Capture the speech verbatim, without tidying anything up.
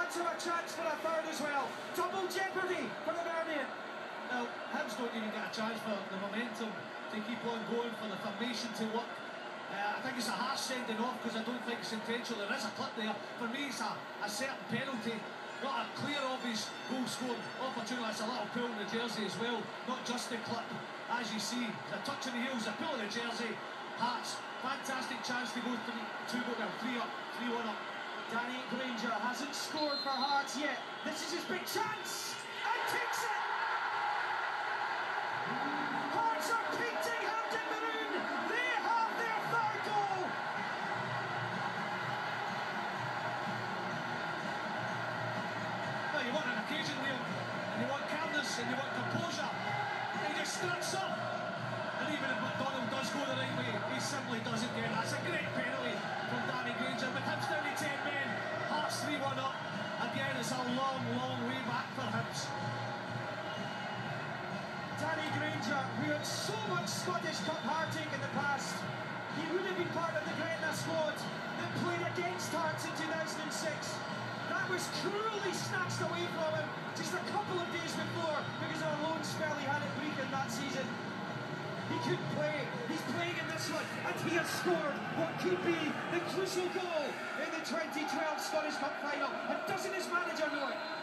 Hearts have a chance for a third as well. Double jeopardy for the Hibernian. Well, Hibs don't even get a chance for the momentum to keep on going, for the formation to work. Uh, I think it's a harsh sending off because I don't think it's intentional. There is a clip there. For me, it's a, a certain penalty, not a clear, obvious goal scoring opportunity. It's a little pull in the jersey as well, not just the clip. As you see, the touch in the heels, the pull in the jersey. Hearts, fantastic chance to go three, two, well, three up, three one up. Danny Grainger hasn't scored for Hearts yet. This is his big chance, and takes it. Hearts are beating Hampden Maroon. They have their third goal. Well, you want an occasion, Liam, and you want calmness, and you want composure. And he just struts up. And even if McDonald does go the right way, he simply doesn't get it. That's a great penalty from Danny Grainger. But Hibs down to ten men. Hearts three one up. Again, it's a long, long way back for Hibs. Danny Grainger, who had so much Scottish Cup heartache in the past, he would have been part of the Gretna squad that played against Hearts in two thousand six. That was cruelly snatched away from him just a couple of days before because of a loan spell he had at Brecon that season. He couldn't play. He's playing in this one, and he has scored what could be the crucial goal in the twenty twelve Scottish Cup final. And doesn't his manager know it?